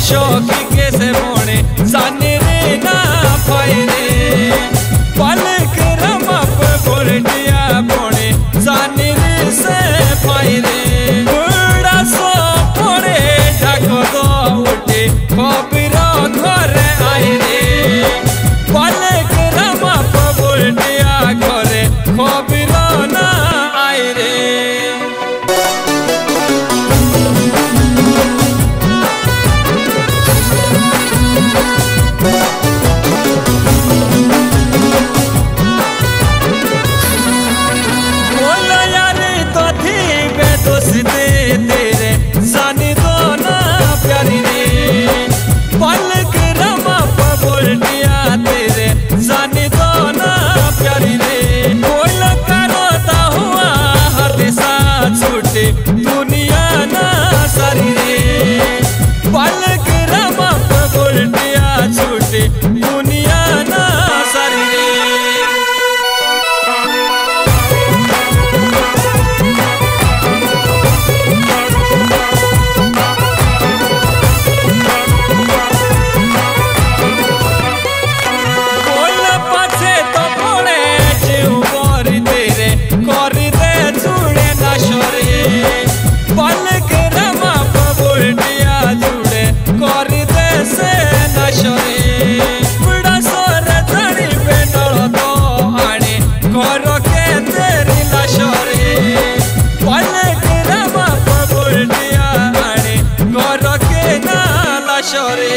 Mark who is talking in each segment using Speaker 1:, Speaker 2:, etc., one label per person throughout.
Speaker 1: शौकी के से मोने जाने रे ना पाए रे पलक रमप बोलटिया बोने जाने रे से पाए रे बड़ा सो पड़े ढाको दो उठे खबरा घर आए रे पलक रमप बोलटिया घरे खबरा ना आए रे। तेरे जाने दो ना प्यारी रे पलक रमप बोलटिया तेरे जाने दो ना प्यारी रे बोल करोता हुआ हाथ साथ छूटे दुनिया ना सारी रे पलक रमप बोलटिया छूटे दुनिया ना सारी रे। पलक रमप बोलटिया जुड़े कर दे से नशरे बड़ा सोर धड़ी पे नड़ तो आने घर के तेरी लशरे पलक रमप बोलटिया आने घर के ना लशरे।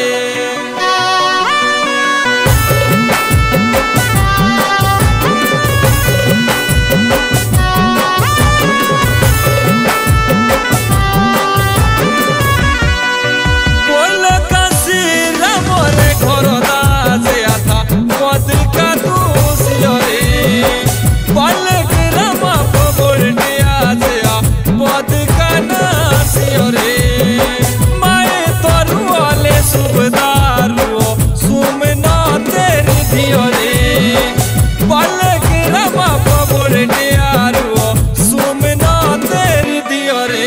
Speaker 1: पलक रमप बोलटिया जया पद का नासियो रे माए तरुआले सुबदारुओ सुमना तेरी धियो रे पलक रमप बोलटिया रुओ सुमना तेरी धियो रे।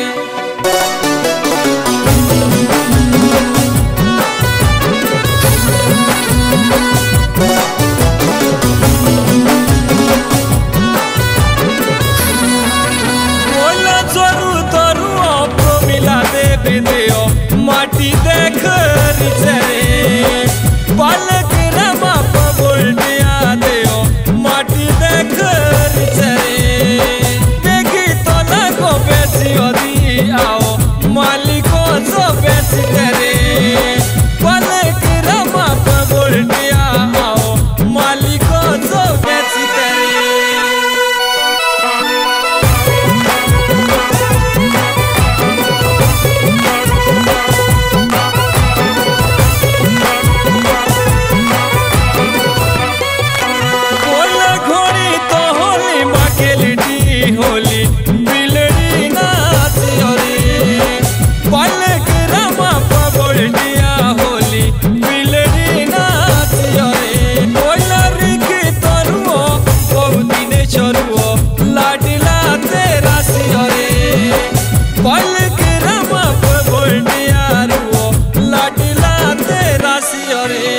Speaker 1: माटी देख रे पलक रमप बोलटिया देओ माटी देख रे देखी तो लगो बेची दी आओ मालिको जो बेची तेरे पलक रमप बोलटिया आओ मालिको जो बेची तेरे। होली बिलड़ी नाचियो रे पलक रमप बोलटिया होली बिलड़ी नाचियो रे बोलर के तरुओ बहु दिने चरुओ लाडला तेरा सियो रे पलक रमप बोलटिया रुओ लाडला तेरा सियो रे।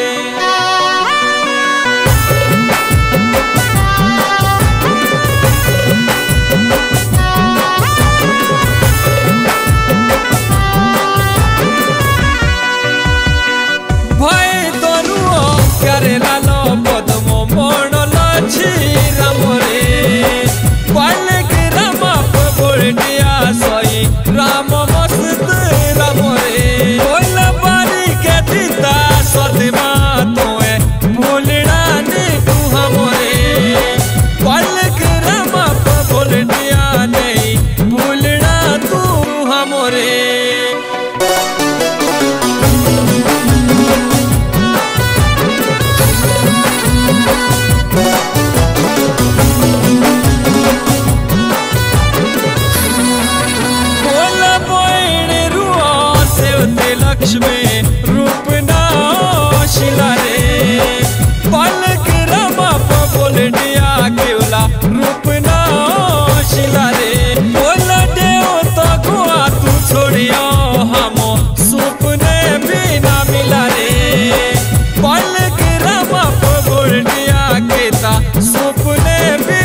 Speaker 1: पलक रमप बोलटिया सोई राम मस्त राम रे बोल बारी के दीता सदमा तोए भूलना ने तू हमरे पलक रमप बोलटिया नहीं भूलना तू हमरे। अपने भी